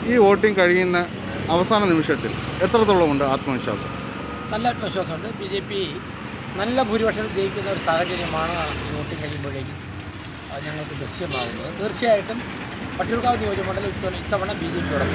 ഈ വോട്ടിംഗ് കഴിയുന്ന അവസാന നിമിഷത്തിൽ എത്രത്തോളമുണ്ട് ആത്മവിശ്വാസം? നല്ല ആത്മവിശ്വാസമുണ്ട്. BJP നല്ല ഭൂരിപക്ഷത്തിൽ ജയിക്കുന്ന ഒരു സാഹചര്യമാണ് ഈ വോട്ടിംഗ് കഴിയുമ്പോഴേക്കും ഞങ്ങൾക്ക് ദൃശ്യമാകുന്നത്. തീർച്ചയായിട്ടും വട്ടിയൂർക്കാവ് നിയോജകമണ്ഡലം ഇത്തവണ BJP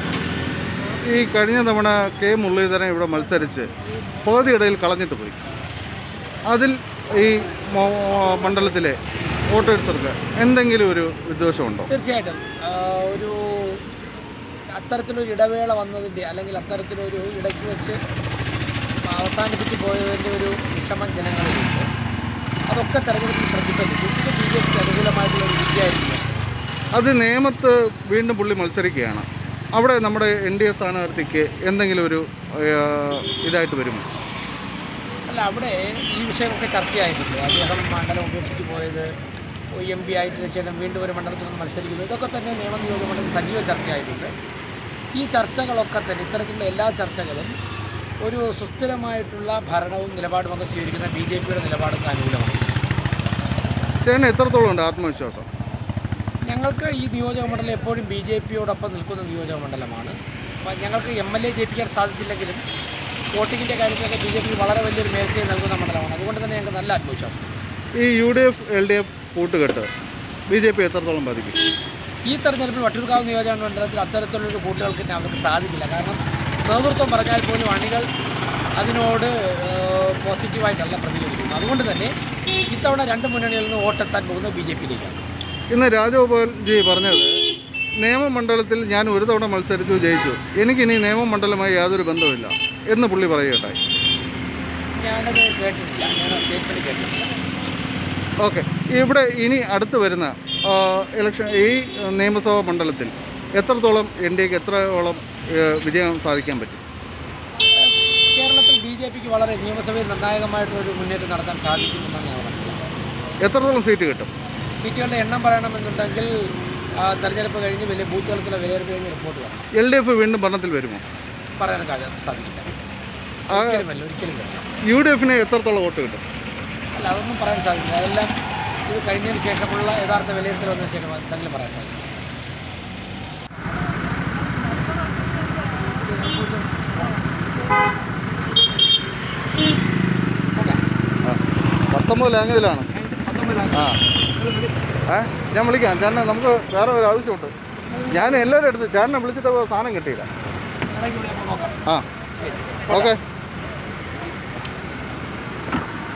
ഈ കഴിഞ്ഞ തവണ കെ മുരളീധരൻ ഇവിടെ മത്സരിച്ച് പകുതിയിടയിൽ കളഞ്ഞിട്ട് പോയി. അതിൽ ഈ മണ്ഡലത്തിലെ വോട്ടേഴ്സർക്ക് എന്തെങ്കിലും ഒരു വിദ്വേഷമുണ്ടോ? തീർച്ചയായിട്ടും ഒരു അത്തരത്തിലൊരു ഇടവേള വന്നതിൻ്റെ അല്ലെങ്കിൽ അത്തരത്തിലൊരു ഇടയ്ക്ക് വെച്ച് അവസാനിപ്പിച്ച് പോയതിൻ്റെ ഒരു വിഷമം ജനങ്ങളിലുണ്ട്. അതൊക്കെ തെരഞ്ഞെടുപ്പിൽ പ്രതിഫലിക്കും. ഇത് BJP അനുകൂലമായിട്ടുള്ളൊരു വിജയമായിരിക്കും. അത് നേമത്ത് വീണ്ടും പുള്ളി മത്സരിക്കുകയാണ്. അവിടെ നമ്മുടെ NDA സ്ഥാനാർത്ഥിക്ക് എന്തെങ്കിലും ഒരു ഇതായിട്ട് വരുമോ? അല്ല, അവിടെ ഈ വിഷയമൊക്കെ ചർച്ചയായിട്ടുണ്ട്. അദ്ദേഹം മണ്ഡലം ഉപേക്ഷിച്ച് പോയത്, MP ആയിട്ട് ശേഷം വീണ്ടും ഒരു മണ്ഡലത്തിൽ നിന്ന് മത്സരിക്കുന്നത്, ഇതൊക്കെ തന്നെ നിയമനിയോജകമണ്ഡലത്തിൽ സജീവ ചർച്ചയായിട്ടുണ്ട്. ഈ ചർച്ചകളൊക്കെ തന്നെ ഇത്തരത്തിലുള്ള എല്ലാ ചർച്ചകളും ഒരു സുസ്ഥിരമായിട്ടുള്ള ഭരണവും നിലപാടുമൊക്കെ സ്വീകരിക്കുന്ന BJPയുടെ നിലപാടൊക്കെ അനുകൂലമാണ്. ചേട്ടന് എത്രത്തോളം ഉണ്ട് ആത്മവിശ്വാസം? ഞങ്ങൾക്ക് ഈ നിയോജകമണ്ഡലം എപ്പോഴും BJPയോടൊപ്പം നിൽക്കുന്ന നിയോജകമണ്ഡലമാണ്. അപ്പം ഞങ്ങൾക്ക് MLA ജയിപ്പിക്കാൻ സാധിച്ചില്ലെങ്കിലും വോട്ടിങ്ങിൻ്റെ കാര്യത്തിലൊക്കെ BJP വളരെ വലിയൊരു മേൽക്കൈ നൽകുന്ന മണ്ഡലമാണ്. അതുകൊണ്ട് തന്നെ ഞങ്ങൾക്ക് നല്ല ആത്മവിശ്വാസം. ഈ UDF LDF കൂട്ടുകെട്ട് BJP എത്രത്തോളം ബാധിക്കും? ഈ തെരഞ്ഞെടുപ്പിൽ വട്ടിയൂർക്കാവ് നിയോജകമണ്ഡലത്തിൽ അത്തരത്തിലുള്ളൊരു കൂട്ടുകൾക്ക് തന്നെ അവർക്ക് സാധിക്കില്ല. കാരണം നേതൃത്വം പറഞ്ഞാൽ പോലും അണികൾ അതിനോട് പോസിറ്റീവായിട്ടല്ല പ്രതികരിക്കുന്നത്. അതുകൊണ്ട് തന്നെ ഇത്തവണ രണ്ട് മുന്നണികളിൽ നിന്ന് വോട്ടെത്താൻ പോകുന്നത് BJPയിലേക്കാണ്. ഇന്ന് രാജഗോപാൽജി പറഞ്ഞത്, നിയമമണ്ഡലത്തിൽ ഞാൻ ഒരു തവണ മത്സരിച്ചു, ജയിച്ചു, എനിക്കിനി നിയമമണ്ഡലമായി യാതൊരു ബന്ധമില്ല എന്ന് പുള്ളി പറയുകയുണ്ടായി. ഞാനത് കേട്ടിട്ടില്ല, ഞാൻ സ്റ്റേറ്റ്മെൻറ്റ് കേട്ടിട്ടില്ല. ഓക്കെ, ഇവിടെ ഇനി അടുത്ത് വരുന്ന ഇലക്ഷൻ ഈ നിയമസഭാ മണ്ഡലത്തിൽ എത്രത്തോളം NDAക്ക് എത്രത്തോളം വിജയം സാധിക്കാൻ പറ്റും? കേരളത്തിൽ BJPക്ക് വളരെ നിയമസഭയിൽ നിർണായകമായിട്ടൊരു മുന്നേറ്റം നടത്താൻ സാധിക്കുമെന്നാണ് ഞാൻ മനസ്സിലാക്കുന്നത്. എത്രത്തോളം സീറ്റ് കിട്ടും? സീറ്റുകളുടെ എണ്ണം പറയണമെന്നുണ്ടെങ്കിൽ തെരഞ്ഞെടുപ്പ് കഴിഞ്ഞ് വലിയ ബൂത്ത് തലത്തിലെ വിലയിരുത്തി കഴിഞ്ഞ് റിപ്പോർട്ട് വരണം. LDF വീണ്ടും ഭരണത്തിൽ വരുമോ? പറയാൻ സാധിക്കില്ല, ഒരിക്കലും വരില്ല. UDFന് എത്രത്തോളം വോട്ട് കിട്ടും? അല്ല, അതൊന്നും പറയാൻ സാധിക്കില്ല. അതെല്ലാം ഇത് കഴിഞ്ഞതിന് ശേഷമുള്ള യഥാർത്ഥ വിലയിരുത്തൽ വന്നതിന് ശേഷം എന്തെങ്കിലും പറയാൻ സാധിക്കും. 19 ലാംഗ്വേജിലാണ്. ഞാൻ വിളിക്കാം ചേട്ടനെ, നമുക്ക് വേറെ ഒരു ആവശ്യമുണ്ട്. ഞാൻ എല്ലാവരും എടുത്ത് ചേട്ടനെ വിളിച്ചിട്ട് സാധനം കിട്ടിയില്ല. ഓക്കെ.